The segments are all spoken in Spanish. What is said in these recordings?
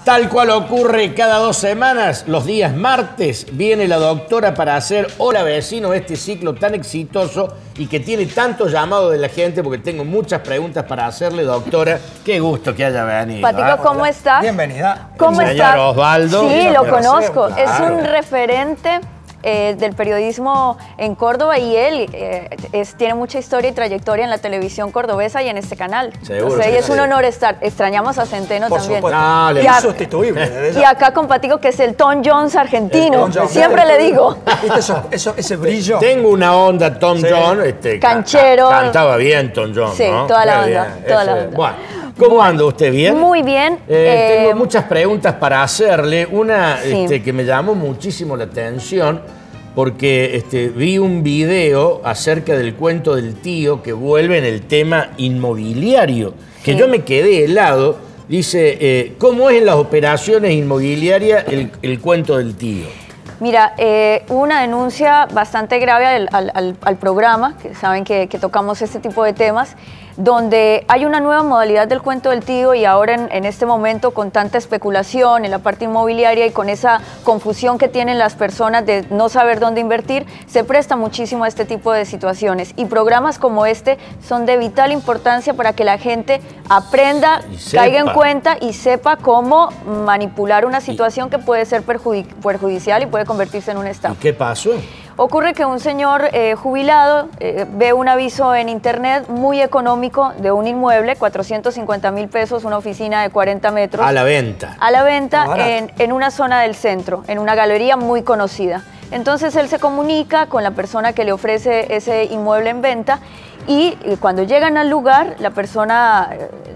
Tal cual ocurre cada 2 semanas, los días martes, viene la doctora para hacer Hola Vecino, este ciclo tan exitoso y que tiene tanto llamado de la gente, porque tengo muchas preguntas para hacerle, doctora. Qué gusto que haya venido. Patico, ¿cómo estás? Bienvenida. ¿Cómo estás? Señor Osvaldo. Sí, lo conozco. Claro. Es un referente del periodismo en Córdoba y él tiene mucha historia y trayectoria en la televisión cordobesa y en este canal. Seguro. O sea, y es un Sí. honor estar. Extrañamos a Centeno Por también. supuesto. No, le- Insustituible. Y acá con Patico, que es el Tom Jones argentino. Tom Jones. Siempre le digo. ¿Viste ese brillo? Tengo una onda Tom Sí. Jones. Canchero. Cantaba bien Tom Jones, Sí, ¿no? toda la Qué onda, bien, toda la ese- onda. Bueno, ¿cómo anda usted? ¿Bien? Muy bien. Tengo muchas preguntas para hacerle. Una Sí. que me llamó muchísimo la atención porque vi un video acerca del cuento del tío que vuelve en el tema inmobiliario, que Sí. yo me quedé helado. Dice, ¿cómo es en las operaciones inmobiliarias el cuento del tío? Mira, hubo una denuncia bastante grave al programa, que saben que tocamos este tipo de temas, donde hay una nueva modalidad del cuento del tío y ahora en este momento con tanta especulación en la parte inmobiliaria y con esa confusión que tienen las personas de no saber dónde invertir, se presta muchísimo a este tipo de situaciones. Y programas como este son de vital importancia para que la gente aprenda, Y sepa. caiga en cuenta y sepa cómo manipular una situación que puede ser perjudicial y puede convertirse en una ¿Y estafa. qué pasó? Ocurre que un señor jubilado ve un aviso en internet muy económico de un inmueble, 450,000 pesos, una oficina de 40 metros. A la venta. A la venta Barato. en una zona del centro, en una galería muy conocida. Entonces él se comunica con la persona que le ofrece ese inmueble en venta y cuando llegan al lugar, la persona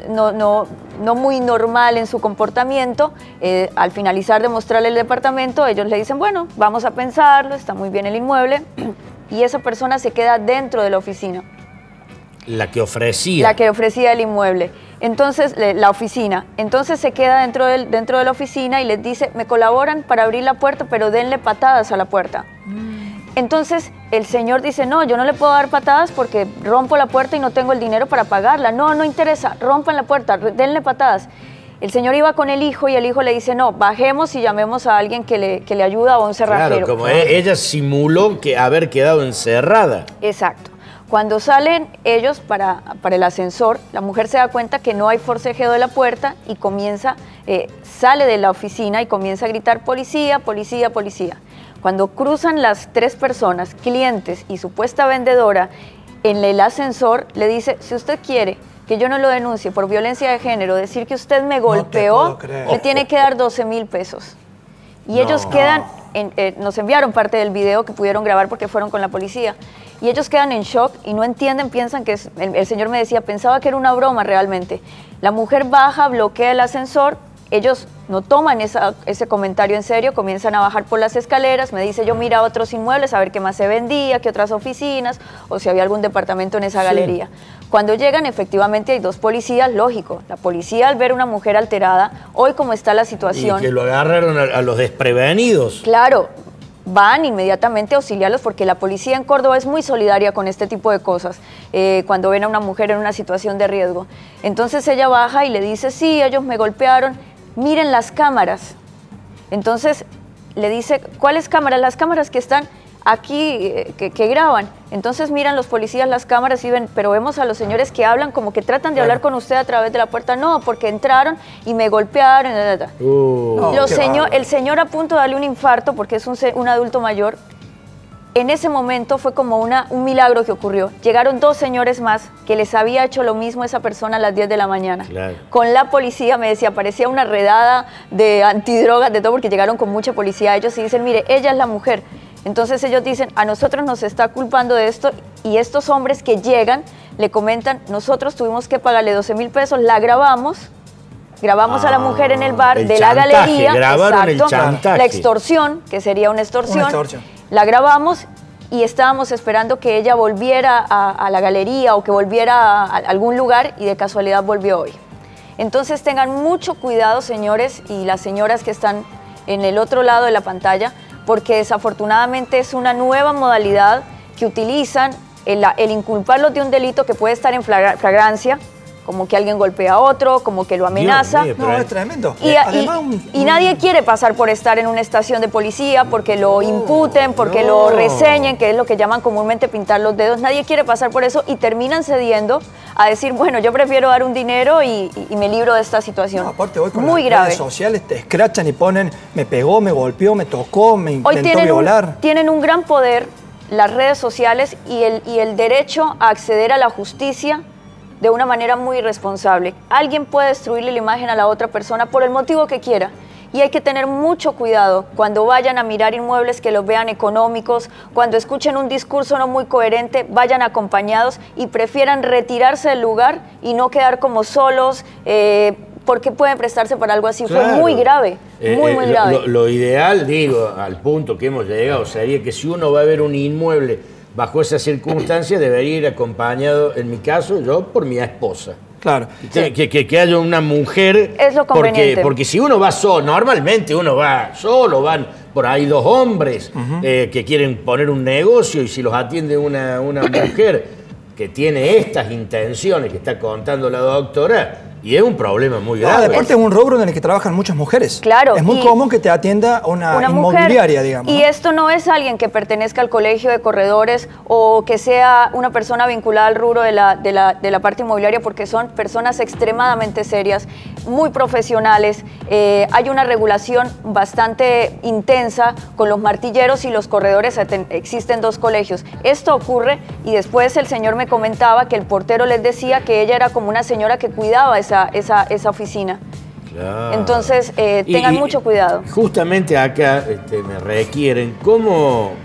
no muy normal en su comportamiento, al finalizar de mostrarle el departamento, ellos le dicen, bueno, vamos a pensarlo, está muy bien el inmueble, y esa persona se queda dentro de la oficina. La que ofrecía. La que ofrecía el inmueble. Entonces, la oficina. Entonces se queda dentro de la oficina y les dice, me colaboran para abrir la puerta, pero denle patadas a la puerta. Entonces el señor dice, no, yo no le puedo dar patadas porque rompo la puerta y no tengo el dinero para pagarla. No, no interesa, rompan la puerta, denle patadas. El señor iba con el hijo y el hijo le dice, no, bajemos y llamemos a alguien que le ayuda o a un cerrajero. Claro, como ella simuló que haber quedado encerrada. Exacto. Cuando salen ellos para el ascensor, la mujer se da cuenta que no hay forcejeo de la puerta y sale de la oficina y comienza a gritar, policía, policía, policía. Cuando cruzan las 3 personas, clientes y supuesta vendedora, en el ascensor le dice, si usted quiere que yo no lo denuncie por violencia de género, decir que usted me golpeó, me tiene que dar 12,000 pesos. Y ellos quedan, nos enviaron parte del video que pudieron grabar porque fueron con la policía, y ellos quedan en shock y no entienden, piensan que el señor me decía, pensaba que era una broma realmente. La mujer baja, bloquea el ascensor, ellos no toman ese comentario en serio, comienzan a bajar por las escaleras, me dice yo mira otros inmuebles, a ver qué más se vendía, qué otras oficinas, o si había algún departamento en esa galería. Cuando llegan, efectivamente hay 2 policías, lógico, la policía al ver una mujer alterada, hoy como está la situación... Y que lo agarraron a los desprevenidos. Claro, van inmediatamente a auxiliarlos porque la policía en Córdoba es muy solidaria con este tipo de cosas, cuando ven a una mujer en una situación de riesgo. Entonces ella baja y le dice, sí, ellos me golpearon, miren las cámaras. Entonces le dice, ¿cuáles cámaras? Las cámaras que están aquí, que graban. Entonces miran los policías las cámaras y ven, pero vemos a los señores que hablan como que tratan de hablar con usted a través de la puerta. No, porque entraron y me golpearon. El señor a punto de darle un infarto porque es un adulto mayor. En ese momento fue como un milagro que ocurrió. Llegaron 2 señores más que les había hecho lo mismo a esa persona a las 10 de la mañana. Claro. Con la policía, me decía, parecía una redada de antidrogas, de todo, porque llegaron con mucha policía. Ellos y dicen, mire, ella es la mujer. Entonces ellos dicen, a nosotros nos está culpando de esto, y estos hombres que llegan le comentan, nosotros tuvimos que pagarle 12,000 pesos, la grabamos a la mujer en el bar de la galería, grabaron el chantaje. La extorsión, que sería una extorsión. La grabamos y estábamos esperando que ella volviera a la galería o que volviera a algún lugar y de casualidad volvió hoy. Entonces tengan mucho cuidado, señores y las señoras que están en el otro lado de la pantalla, porque desafortunadamente es una nueva modalidad que utilizan el inculparlos de un delito que puede estar en flagrancia, como que alguien golpea a otro, como que lo amenaza. Dios mío, No, es tremendo. Y, Además, y nadie quiere pasar por estar en una estación de policía porque lo imputen, porque lo reseñen, que es lo que llaman comúnmente pintar los dedos. Nadie quiere pasar por eso y terminan cediendo a decir, bueno, yo prefiero dar un dinero y me libro de esta situación. no, aparte hoy con muy las grave. redes sociales te escrachan y ponen, me pegó, me golpeó, me tocó, me Hoy intentó violar. tienen un gran poder las redes sociales y el derecho a acceder a la justicia de una manera muy irresponsable. Alguien puede destruirle la imagen a la otra persona por el motivo que quiera. Y hay que tener mucho cuidado cuando vayan a mirar inmuebles que los vean económicos, cuando escuchen un discurso no muy coherente, vayan acompañados y prefieran retirarse del lugar y no quedar como solos, porque pueden prestarse para algo así. Claro. Fue muy grave, muy grave. Lo ideal, digo, al punto que hemos llegado, sería que si uno va a ver un inmueble bajo esas circunstancias, debería ir acompañado, en mi caso, yo por mi esposa. Claro. Que haya una mujer. Es lo conveniente. Porque si uno va solo, normalmente uno va solo, van por ahí dos hombres que quieren poner un negocio y si los atiende una mujer que tiene estas intenciones que está contando la doctora, y es un problema muy grave. Aparte es un rubro en el que trabajan muchas mujeres. Claro. Es muy común que te atienda una inmobiliaria, mujer, digamos. Y esto no es alguien que pertenezca al colegio de corredores o que sea una persona vinculada al rubro de la parte inmobiliaria, porque son personas extremadamente serias, muy profesionales. Hay una regulación bastante intensa con los martilleros y los corredores. Existen dos colegios. Esto ocurre y después el señor me comentaba que el portero les decía que ella era como una señora que cuidaba esa oficina. Claro. Entonces, tengan mucho cuidado. Justamente acá me requieren, ¿cómo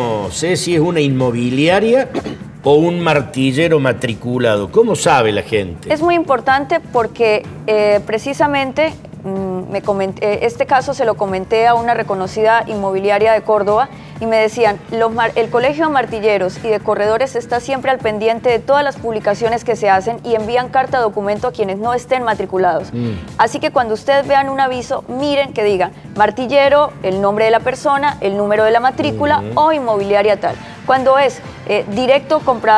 sé si es una inmobiliaria o un martillero matriculado? ¿Cómo sabe la gente? Es muy importante porque precisamente este caso se lo comenté a una reconocida inmobiliaria de Córdoba y me decían, el Colegio de Martilleros y de Corredores está siempre al pendiente de todas las publicaciones que se hacen y envían carta documento a quienes no estén matriculados. Así que cuando ustedes vean un aviso, miren que diga martillero, el nombre de la persona, el número de la matrícula o inmobiliaria tal. Cuando es directo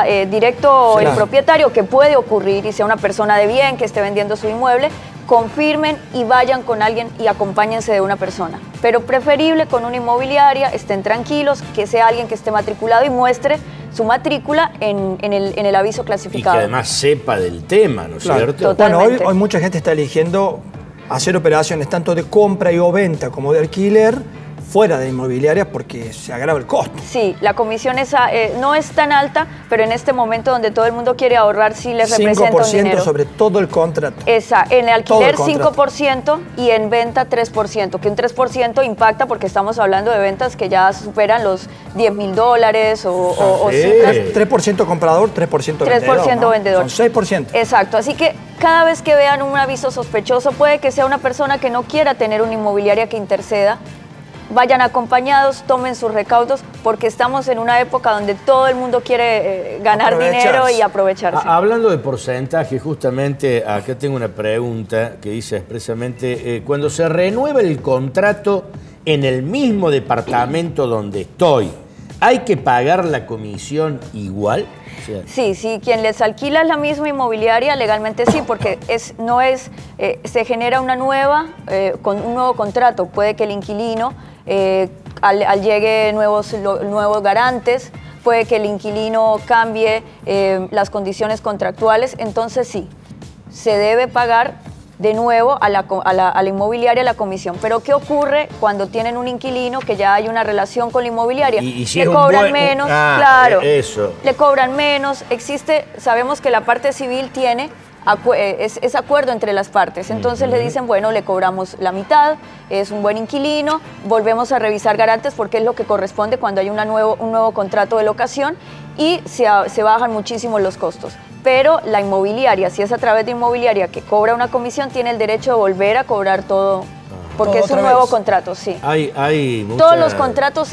el propietario, que puede ocurrir y sea una persona de bien que esté vendiendo su inmueble, confirmen y vayan con alguien y acompáñense de una persona. Pero preferible con una inmobiliaria, estén tranquilos, que sea alguien que esté matriculado y muestre su matrícula en el aviso clasificado. Y que además sepa del tema, ¿no es cierto? Totalmente. Bueno, hoy mucha gente está eligiendo hacer operaciones tanto de compra y o venta como de alquiler fuera de inmobiliarias porque se agrava el costo. Sí, la comisión no es tan alta, pero en este momento donde todo el mundo quiere ahorrar, sí les representa un dinero. 5% sobre todo el contrato. En el alquiler 5% y en venta 3%, que un 3% impacta porque estamos hablando de ventas que ya superan los $10.000 o cifras. 3% comprador, 3% vendedor. 3% vendedor. Son 6%. Exacto, así que cada vez que vean un aviso sospechoso, puede que sea una persona que no quiera tener una inmobiliaria que interceda. Vayan acompañados, tomen sus recaudos, porque estamos en una época donde todo el mundo quiere ganar dinero y aprovecharse. Hablando de porcentaje, justamente acá tengo una pregunta que dice expresamente, cuando se renueva el contrato en el mismo departamento donde estoy, ¿hay que pagar la comisión igual? Sí, quien les alquila es la misma inmobiliaria, legalmente sí, porque se genera con un nuevo contrato. Puede que el inquilino, al llegue nuevos garantes, puede que el inquilino cambie las condiciones contractuales, entonces sí, se debe pagar de nuevo a la inmobiliaria la comisión. Pero ¿qué ocurre cuando tienen un inquilino que ya hay una relación con la inmobiliaria? Y si le cobran menos, claro, le cobran menos. Sabemos que la parte civil tiene es acuerdo entre las partes, entonces le dicen, bueno, le cobramos la mitad, es un buen inquilino, volvemos a revisar garantes porque es lo que corresponde cuando hay un nuevo contrato de locación y se bajan muchísimo los costos. Pero la inmobiliaria, si es a través de inmobiliaria que cobra una comisión, tiene el derecho de volver a cobrar todo, porque es un nuevo contrato, sí. Todos los contratos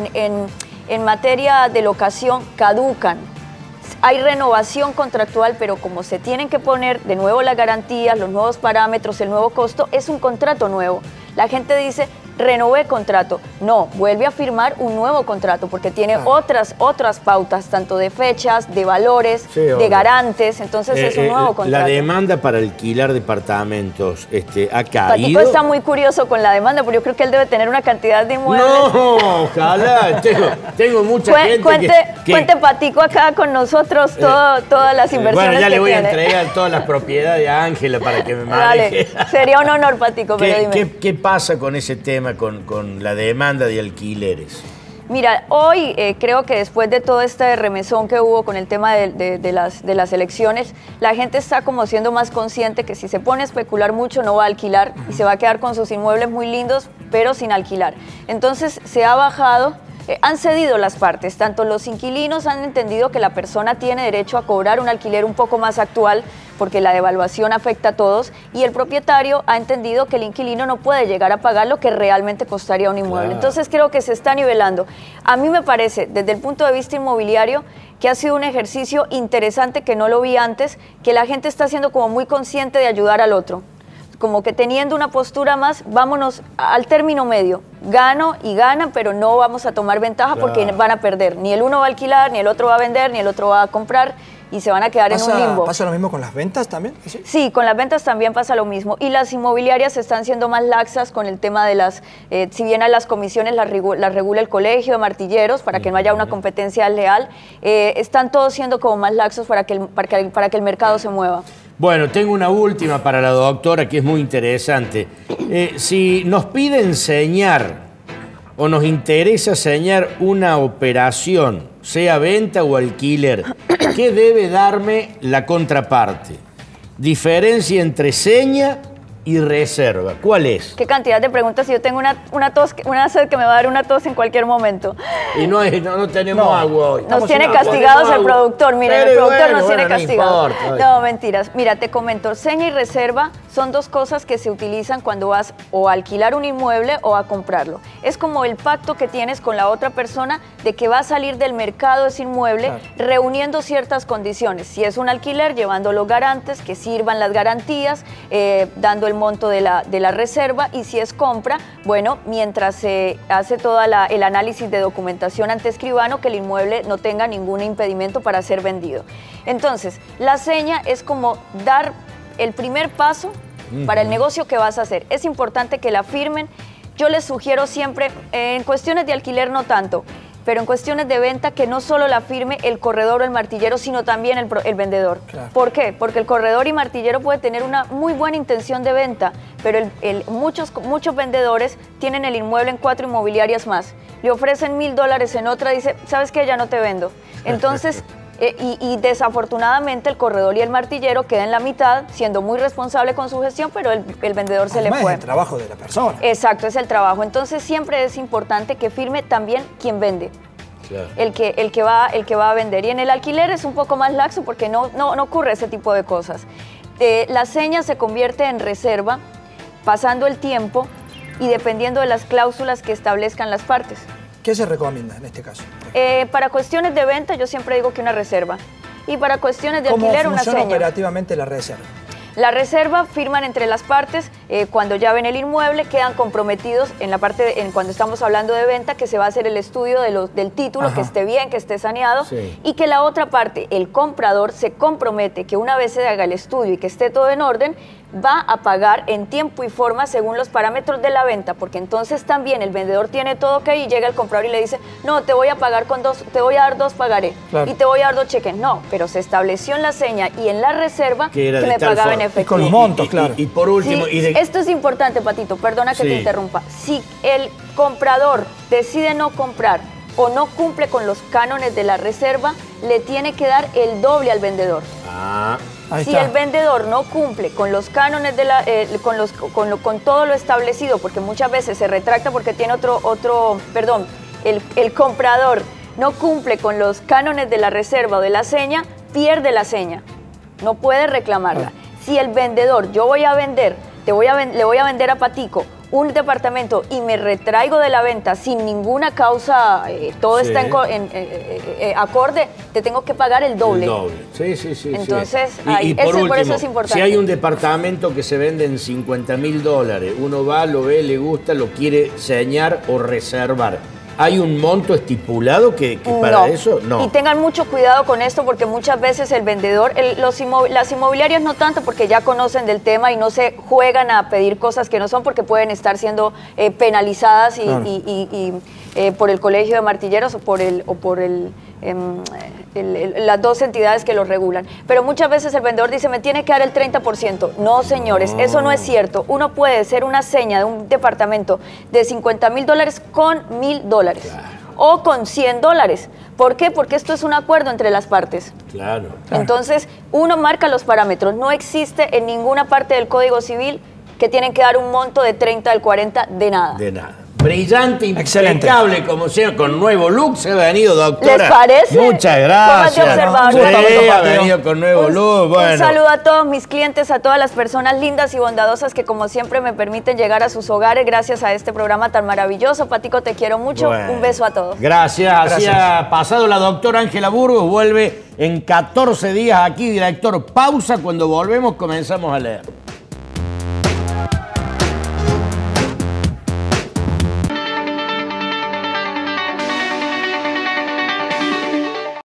en materia de locación caducan. Hay renovación contractual, pero como se tienen que poner de nuevo las garantías, los nuevos parámetros, el nuevo costo, es un contrato nuevo. La gente dice, renové contrato. No, vuelve a firmar un nuevo contrato porque tiene otras pautas, tanto de fechas, de valores, de garantes. Entonces es un nuevo contrato. La demanda para alquilar departamentos ha caído. Patico está muy curioso con la demanda, porque yo creo que él debe tener una cantidad de inmuebles. No, ojalá. Tengo mucha gente Cuente Patico acá con nosotros todas las inversiones. Bueno, ya le voy tiene. a entregar todas las propiedades a Ángela para que me maneje. Dale, sería un honor, Patico, pero dime. ¿Qué pasa con ese tema, con la demanda de alquileres? Mira, hoy creo que después de todo este remesón que hubo con el tema de las elecciones, la gente está como siendo más consciente que si se pone a especular mucho no va a alquilar y se va a quedar con sus inmuebles muy lindos, pero sin alquilar. Entonces se ha bajado. Han cedido las partes, tanto los inquilinos han entendido que la persona tiene derecho a cobrar un alquiler un poco más actual porque la devaluación afecta a todos, y el propietario ha entendido que el inquilino no puede llegar a pagar lo que realmente costaría un inmueble. Claro. Entonces creo que se está nivelando. A mí me parece, desde el punto de vista inmobiliario, que ha sido un ejercicio interesante que no lo vi antes, que la gente está siendo como muy consciente de ayudar al otro. Como que teniendo una postura más, vámonos al término medio. Gano y ganan, pero no vamos a tomar ventaja porque van a perder. Ni el uno va a alquilar, ni el otro va a vender, ni el otro va a comprar y se van a quedar en un limbo. ¿Pasa lo mismo con las ventas también? Sí, con las ventas también pasa lo mismo. Y las inmobiliarias están siendo más laxas con el tema de las, si bien a las comisiones las regula el colegio de martilleros para que no haya una competencia leal, están todos siendo como más laxos para que el mercado se mueva. Bueno, tengo una última para la doctora que es muy interesante. Si nos pide enseñar o nos interesa enseñar una operación, sea venta o alquiler, ¿qué debe darme la contraparte? Diferencia entre seña y reserva. ¿Cuál es? ¿Qué cantidad de preguntas? Si yo tengo una sed que me va a dar una tos en cualquier momento. Y no tenemos agua hoy. Nos tiene castigados el productor. Mira, el productor nos tiene castigados. No, mentiras. Mira, te comento. Seña y reserva son dos cosas que se utilizan cuando vas o a alquilar un inmueble o a comprarlo. Es como el pacto que tienes con la otra persona de que va a salir del mercado ese inmueble reuniendo ciertas condiciones. Si es un alquiler, llevando los garantes, que sirvan las garantías, dando el monto de la reserva, y si es compra, bueno, mientras se hace todo el análisis de documentación ante escribano, que el inmueble no tenga ningún impedimento para ser vendido. Entonces, la seña es como dar el primer paso para el negocio que vas a hacer. Es importante que la firmen. Yo les sugiero siempre, en cuestiones de alquiler no tanto, pero en cuestiones de venta, que no solo la firme el corredor o el martillero, sino también el vendedor. Claro. ¿Por qué? Porque el corredor y martillero puede tener una muy buena intención de venta, pero muchos vendedores tienen el inmueble en 4 inmobiliarias más. Le ofrecen $1,000 en otra, dice, ¿sabes qué? Ya no te vendo. Entonces, y desafortunadamente el corredor y el martillero quedan en la mitad, siendo muy responsable con su gestión, pero el vendedor se le fue. Es el trabajo de la persona. Exacto, es el trabajo. Entonces siempre es importante que firme también quien vende. Claro. El que va a vender. Y en el alquiler es un poco más laxo porque no ocurre ese tipo de cosas. La seña se convierte en reserva pasando el tiempo y dependiendo de las cláusulas que establezcan las partes. ¿Qué se recomienda en este caso? Para cuestiones de venta yo siempre digo que una reserva, y para cuestiones de alquiler una seña. ¿Cómo funciona operativamente la reserva? La reserva firman entre las partes, cuando ya ven el inmueble quedan comprometidos en la parte, cuando estamos hablando de venta, que se va a hacer el estudio del título, que esté bien, que esté saneado, y que la otra parte, el comprador, se compromete que una vez se haga el estudio y que esté todo en orden, va a pagar en tiempo y forma según los parámetros de la venta, porque entonces también el vendedor tiene todo ok y llega el comprador y le dice, no, te voy a pagar te voy a dar 2 pagaré y te voy a dar 2 cheques. No, pero se estableció en la seña y en la reserva que me pagaba en efectivo. Y con los montos, claro. Y por último... Esto es importante, Patito, perdona que te interrumpa. Si el comprador decide no comprar o no cumple con los cánones de la reserva, le tiene que dar el doble al vendedor. Si el vendedor no cumple con los cánones de con todo lo establecido, porque muchas veces se retracta porque tiene el comprador no cumple con los cánones de la reserva o de la seña, pierde la seña, no puede reclamarla. Si el vendedor, le voy a vender a Patico un departamento y me retraigo de la venta sin ninguna causa, todo Sí. está acorde, te tengo que pagar el doble. El doble. Sí, sí, sí. Entonces, sí. ahí, por último, eso es importante. si hay un departamento que se vende en $50.000, uno va, lo ve, le gusta, lo quiere señar o reservar. ¿Hay un monto estipulado que para eso? No. Y tengan mucho cuidado con esto porque muchas veces el vendedor, las inmobiliarias no tanto porque ya conocen del tema y no se juegan a pedir cosas que no son porque pueden estar siendo penalizadas por el Colegio de Martilleros o por las dos entidades que los regulan. Pero muchas veces el vendedor dice, me tiene que dar el 30%. No, señores, eso no es cierto. Uno puede hacer una seña de un departamento de $50.000 con $1.000 o con $100. ¿Por qué? Porque esto es un acuerdo entre las partes. Claro. Entonces, uno marca los parámetros. No existe en ninguna parte del Código Civil que tienen que dar un monto de 30 al 40 de nada. De nada. Brillante, Excelente. impecable, como sea, con nuevo look se ha venido, doctora. ¿Les parece? Muchas gracias. Pónganse a observar. Sí, ha venido con nuevo look. Bueno. Un saludo a todos mis clientes, a todas las personas lindas y bondadosas que como siempre me permiten llegar a sus hogares gracias a este programa tan maravilloso. Patico, te quiero mucho. Bueno. Un beso a todos. Gracias. Así Gracias. ha pasado la doctora Ángela Burgos. Vuelve en 14 días aquí, director. Pausa. Cuando volvemos comenzamos a leer.